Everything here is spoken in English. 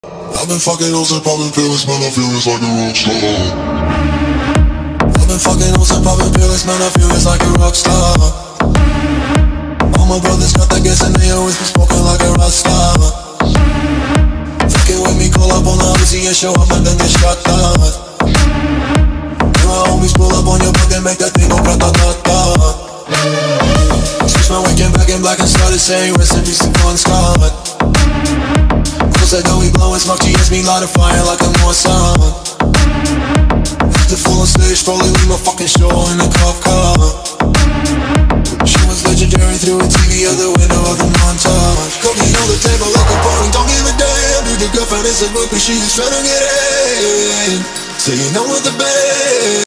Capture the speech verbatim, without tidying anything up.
I've been fucking hoes and popping pills, man, I feel it's like a rock star. I've been fucking hoes and popping pills, man, I feel it's like a rock star. All my brothers got that gas and they always be smoking like a rock star. Fucking with me, call up on the Uzi and show up and then get shot down. And my homies pull up on your block and make that thing go grata-ta-ta. Switch my weekend back in black and started saying rest in peace to Bon Scott. Cause I know we blowin' smoke, she hits me light a fire like a Mossad. After full on stage, probably leave my fucking show in a cop car. She was legendary through a T V out the window of the montage. Cocaine on the table like a party, don't give a damn. Dude, your girlfriend is a groupie, she is tryna get in. Saying no with the band.